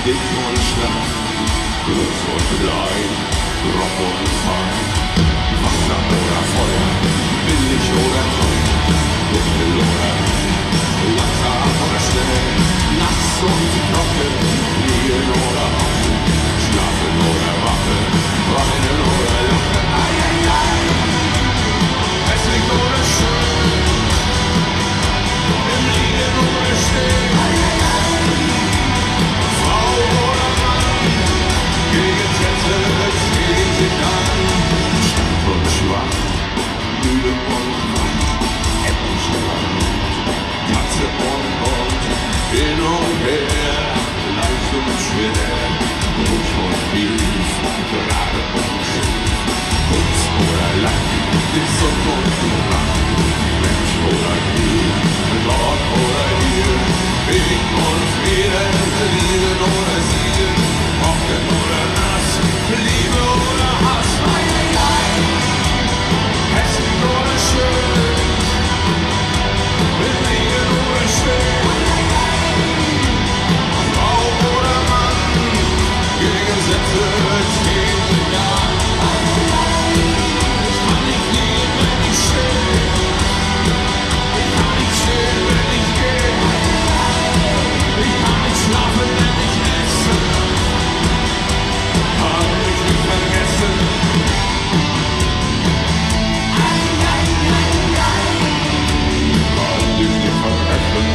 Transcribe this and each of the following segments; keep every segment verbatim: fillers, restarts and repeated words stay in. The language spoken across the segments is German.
dick und schlank, groß und klein, Rock und fein, Wasser oder Feuer, billig oder teuer, dunkel oder hell, langsam oder schnell, nass und trocken, liegen oder hocken, schlafen oder wachen, weinen oder lachen, ei, ei, ei, hässlich oder schön, im Liegen oder Stehen, ei, ei, ei, Frau oder Mann, Gegensätze ziehen sich an, stark und schwach, müde und wach, Hemd und Strand, Katze und Hund, hin und her, leicht und schwer, ruhig und tief, gerade und schief, kurz oder lang, gesund und krank, Mensch oder Tier, dort oder hier, Weg und Frieden, Lieben oder Siegen, trocken oder nass, Liebe oder Hass, ei, ei, ei, hässlich oder schön, will liegen oder stehen, Frau oder Mann, Gegensätze ziehen sich an, ich kann nicht liegen, wenn ich stehe, ich kann nicht stehen, wenn ich gehe, ich kann nicht schlafen, wenn ich esse, hab ich nicht vergessen. Ei, ei, ei, ei, hab ich nicht vergessen.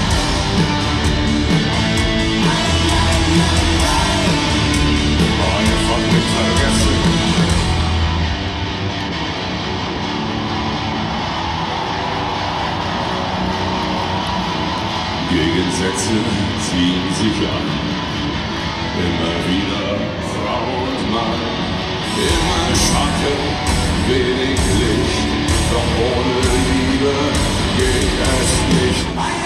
Einfach nicht vergessen. Gegensätze ziehen sich an, immer wieder Frau und Mann, immer Schatten, wenig Licht, doch ohne Liebe geht es nicht.